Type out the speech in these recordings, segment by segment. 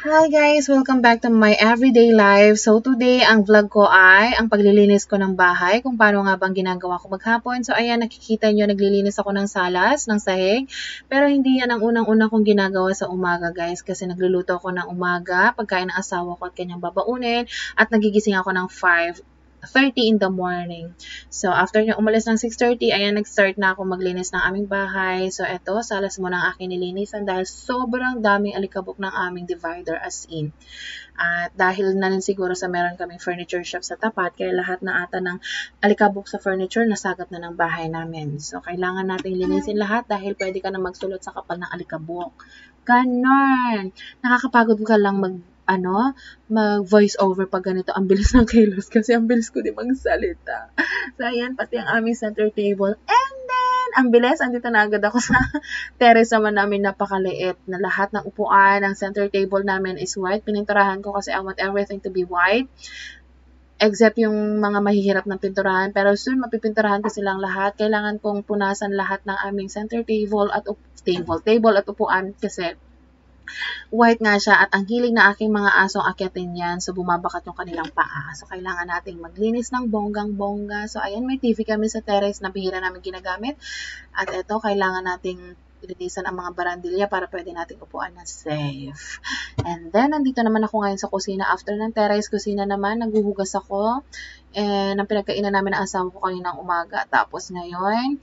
Hi guys! Welcome back to my everyday life. So today, ang vlog ko ay ang paglilinis ko ng bahay, kung paano nga bang ginagawa ko maghapon. So ayan, nakikita nyo, naglilinis ako ng salas, ng sahig. Pero hindi yan ang unang-una kong ginagawa sa umaga guys, kasi nagluluto ako ng umaga, pagkain ng asawa ko at kanyang babaunin, at nagigising ako ng 5:30 in the morning. So, after niya umalis ng 6:30, ayan, nag-start na ako maglinis ng aming bahay. So, eto, salas muna ang aking nilinisan dahil sobrang daming alikabok ng aming divider as in. At dahil na rin siguro sa meron kaming furniture shop sa tapat, kaya lahat na ata ng alikabok sa furniture nasagap na ng bahay namin. So, kailangan nating linisin lahat dahil pwede ka na magsulot sa kapal ng alikabok. Ganon! Nakakapagod ka lang mag-voice over pag ganito. Ang bilis ng kilos kasi ang bilis ko din magsalita. So, ayan, pati ang aming center table. And then, ang bilis, andito na agad ako sa terrace naman namin, napakaliit na lahat ng upuan. Ang center table namin is white. Pininturahan ko kasi I want everything to be white. Except yung mga mahihirap ng pinturahan. Pero soon, mapipinturahan ko silang lahat. Kailangan kong punasan lahat ng aming center table at upuan kasi white nga siya at ang hilig na aking mga asong akyatin yan. So, bumabakat yung kanilang paa. So, kailangan nating maglinis ng bonggang-bongga. So, ayan, may TV kami sa terrace na bihira namin ginagamit. At ito, kailangan nating linisan ang mga barandilya para pwede nating upuan na safe. And then, nandito naman ako ngayon sa kusina. After ng terrace kusina naman, naghuhugas ako. And ang pinagkainan namin ng asawa ko kaninang umaga. Tapos ngayon,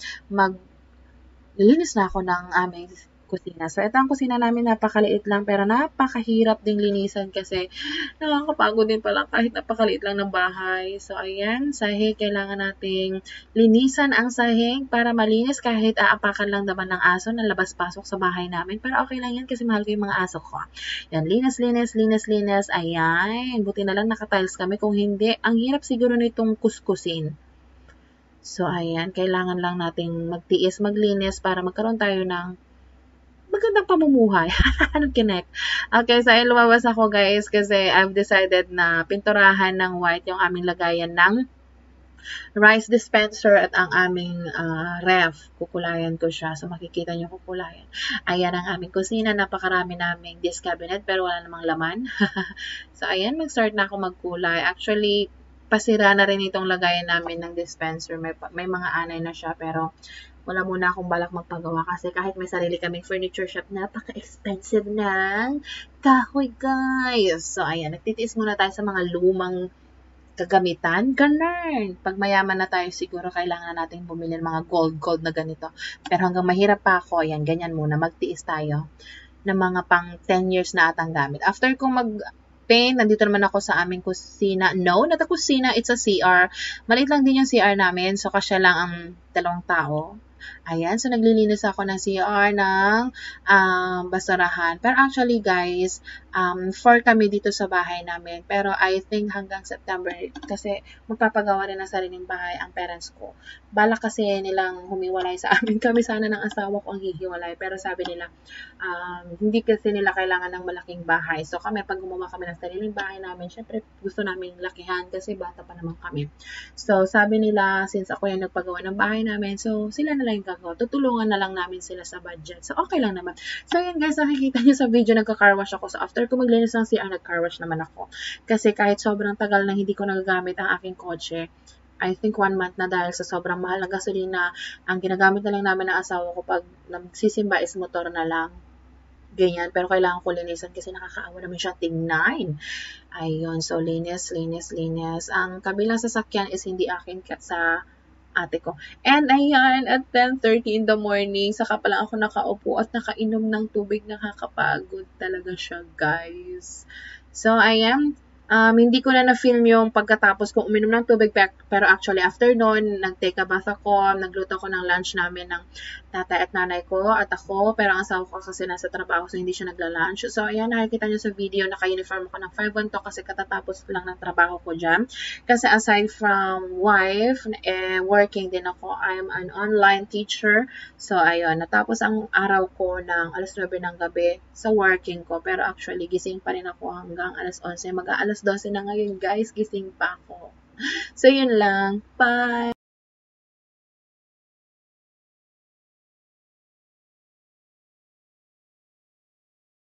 linis na ako ng aming kusina. So, ito ang kusina namin, napakaliit lang pero napakahirap ding linisan kasi nakakapagod din pala kahit napakaliit lang ng bahay. So, ayan, sahig, kailangan nating linisan ang sahig para malinis kahit aapakan lang naman ng aso na labas-pasok sa bahay namin. Pero okay lang yan kasi mahal ko yung mga aso ko. Yan, linis. Ayan, buti na lang nakatiles kami. Kung hindi, ang hirap siguro nitong kuskusin. So, ayan, kailangan lang nating magtiis, maglinis para magkaroon tayo ng magandang pamumuhay. Anong connect? Okay, so ayun, lumabas ako guys kasi I've decided na pinturahan ng white yung aming lagayan ng rice dispenser at ang aming ref. Kukulayan ko siya. So, makikita nyo kukulayan. Ayan ang aming kusina. Napakarami naming dish cabinet pero wala namang laman. So, ayan, mag-start na ako magkulay. Actually, pasira na rin itong lagayan namin ng dispenser. May mga anay na siya pero wala muna akong balak magpagawa kasi kahit may sarili kaming furniture shop, napaka-expensive ng kahoy, guys. So, ayan, nagtitiis muna tayo sa mga lumang kagamitan. Ganun. Pag mayaman na tayo, siguro kailangan na natin bumili ng mga gold na ganito. Pero hanggang mahirap pa ako, ayan, ganyan muna. Magtiis tayo ng mga pang 10 years na atang gamit. After kong mag-paint, nandito naman ako sa aming kusina. No, not a kusina, it's a CR. Maliit lang din yung CR namin, so kasya lang ang 2 tao. Ayan, so naglilinis ako ng CR ng basurahan. Pero actually guys, 4 kami dito sa bahay namin. Pero I think hanggang September, kasi magpapagawa rin ng sariling bahay ang parents ko. Balak kasi nilang humiwalay sa amin. Kami sana ng asawa ko ang hihiwalay. Pero sabi nila, hindi kasi nila kailangan ng malaking bahay. So kami, pag gumawa kami ng sariling bahay namin, syempre gusto namin lakihan kasi bata pa naman kami. So sabi nila, since ako yung nagpagawa ng bahay namin, so sila na lang yung gagawa. Tutulungan na lang namin sila sa budget. So okay lang naman. So yun guys, nakikita nyo sa video, nagka-car wash ako. So after ko maglinis ng CR, nag-car wash naman ako. Kasi kahit sobrang tagal na hindi ko nagagamit ang aking kotse, I think 1 month na dahil sa sobrang mahal ng gasolina, ang ginagamit na lang namin ng asawa ko pag nagsisimba is motor na lang. Ganyan. Pero kailangan ko linisan kasi nakakaawa naman siya tingnan. Ayun. So, linis. Ang kabilang sasakyan is hindi akin sa ate ko. And ayan, at 10:30 in the morning, saka pa lang ako nakaupo at nakainom ng tubig. Nakakapagod talaga siya, guys. So, ayan. Hindi ko na na-film yung pagkatapos kong uminom ng tubig, pero actually after nun, nag-take a bath ako, nagluto ko ng lunch namin ng tatay at nanay ko at ako, pero ang asawa ko kasi nasa trabaho so hindi siya nagla-lunch. So ayan, nakikita nyo sa video, naka-uniform ako ng 5-1 to kasi katatapos lang ng trabaho ko dyan. Kasi aside from wife, working din ako, I'm an online teacher. So ayun, natapos ang araw ko ng alas 9 ng gabi sa working ko, pero actually gising pa rin ako hanggang alas 11, mag-aalas 12 na ngayon guys, gising pa ako. So, yun lang. Bye!